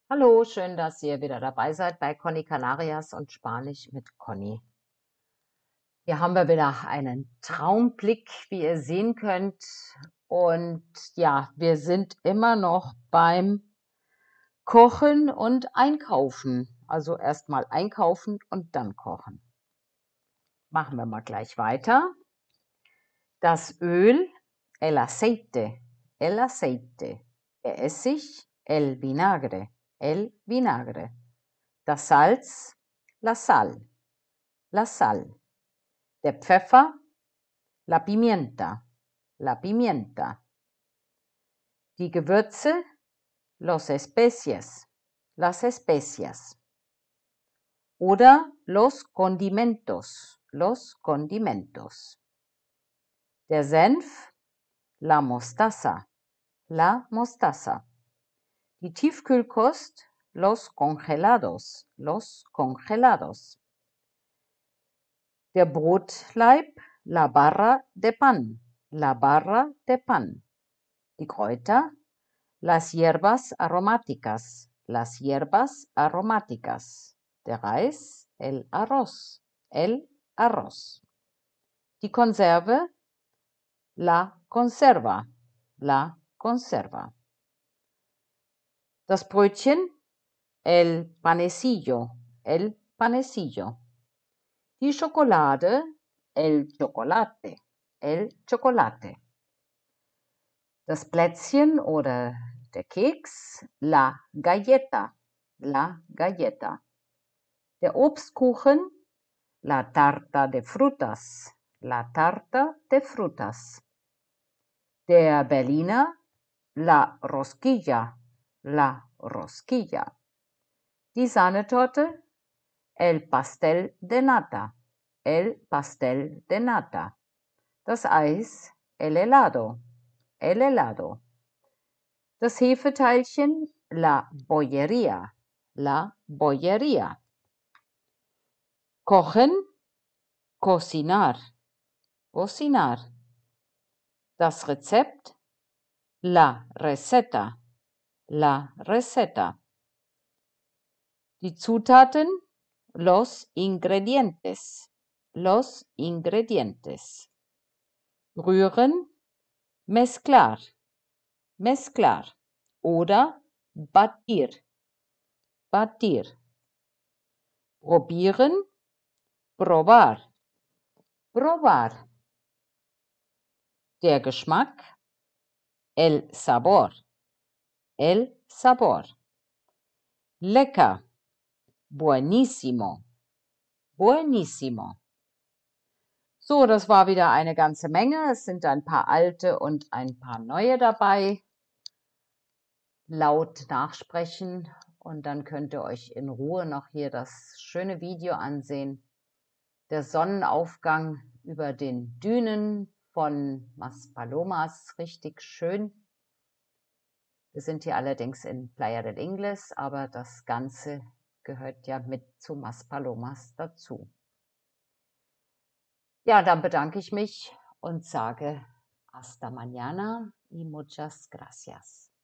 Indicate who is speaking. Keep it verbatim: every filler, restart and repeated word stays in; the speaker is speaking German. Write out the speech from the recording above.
Speaker 1: Hallo, schön, dass ihr wieder dabei seid bei Conny Canarias und Spanisch mit Conny. Hier haben wir wieder einen Traumblick, wie ihr sehen könnt. Und ja, wir sind immer noch beim Kochen und Einkaufen. Also erstmal einkaufen und dann kochen. Machen wir mal gleich weiter. Das Öl, el aceite, el aceite. Der Essig, el vinagre, el vinagre. Das Salz, la sal, la sal. Der Pfeffer, la pimienta, la pimienta. Die Gewürze, los especies, las especias. Oder los condimentos, los condimentos. Der Senf, la mostaza, la mostaza. Die Tiefkühlkost, los congelados, los congelados. Der Brotleib, la barra de pan, la barra de pan. Die Kräuter, las hierbas aromáticas, las hierbas aromáticas. Der Reis, el arroz, el arroz. Die Konserve, la conserva, la conserva. Das Brötchen, el panecillo, el panecillo. Die Schokolade, el chocolate, el chocolate. Das Plätzchen oder der Keks, la galleta, la galleta. Der Obstkuchen, la tarta de frutas, la tarta de frutas. Der Berliner, la rosquilla, la rosquilla. Die Sahnetorte, el pastel de nata, el pastel de nata. Das Eis, el helado, el helado. Das Hefeteilchen, la bollería, la bollería. Kochen, cocinar, cocinar. Das Rezept, la receta, la receta. Die Zutaten, los ingredientes, los ingredientes. Rühren, mezclar, mezclar oder batir, batir. Probieren, probar, probar. Der Geschmack, el sabor, el sabor. Lecker, buenísimo, buenísimo. So, das war wieder eine ganze Menge. Es sind ein paar alte und ein paar neue dabei. Laut nachsprechen und dann könnt ihr euch in Ruhe noch hier das schöne Video ansehen. Der Sonnenaufgang über den Dünen von Maspalomas, richtig schön. Wir sind hier allerdings in Playa del Ingles, aber das Ganze gehört ja mit zu Maspalomas dazu. Ja, dann bedanke ich mich und sage hasta mañana y muchas gracias.